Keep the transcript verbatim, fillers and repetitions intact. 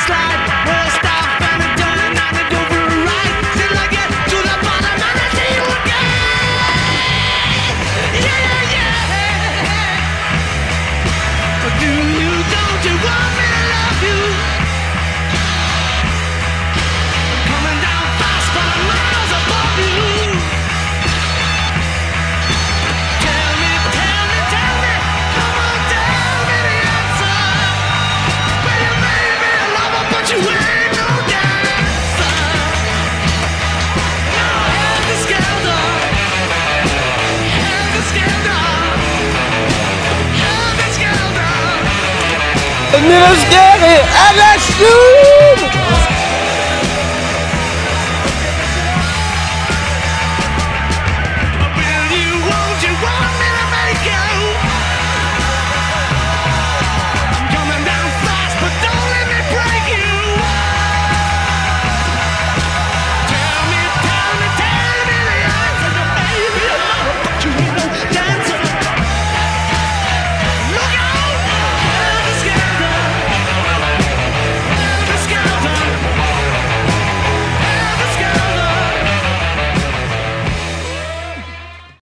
slide. Well, stop and a turn and a go for a ride. Till I get to the bottom and I see you again. Yeah, yeah. Do you, don't you want me to love you? I'm coming down fast, but I'm miles above you. Tell me, tell me, tell me, come on, tell me the answer. Well, you may be a lover, but you ain't no dancer. No, helter skelter, helter skelter, helter skelter. Nu ska vi alla slå!